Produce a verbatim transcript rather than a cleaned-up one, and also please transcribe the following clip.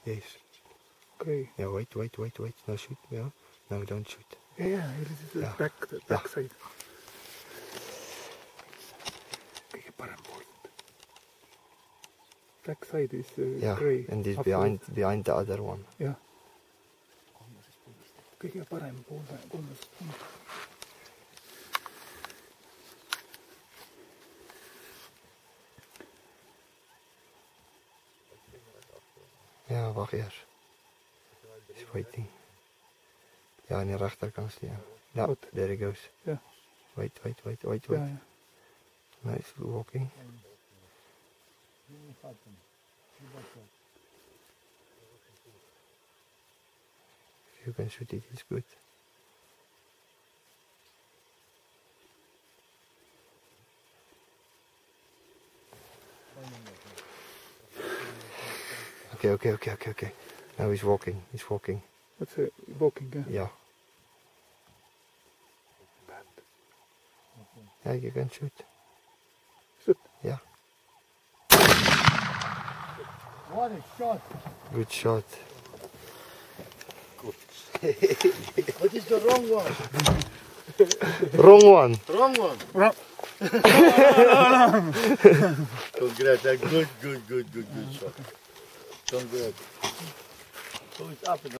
Yes. Okay. Yeah, wait, wait, wait, wait. No shoot. Yeah. No, don't shoot. Yeah, yeah, hier is the Ja. back, the back Ja. side. Kijk, parambol. Back side is uh, Yeah, grey. and this After behind it. behind the other one. Yeah. Kõige parem pool kolmest. Ja, wacht eers. He's waiting. Ja, aan de rechterkant staan. Ja, Goed. there it goes. Ja. Wait, wait, wait, wait, Ja, wait. ja. Nice walking. If you can shoot it, it's good. Okay, okay, okay, okay, okay. Now he's walking, he's walking. What's it? Walking, yeah? Yeah. Yeah, you can shoot. Shoot. Yeah. What a shot! Good shot. What is the wrong one? Wrong one. Wrong one. Wrong. Congrats, a good, good, good, good, good shot. Congrats. So it's up and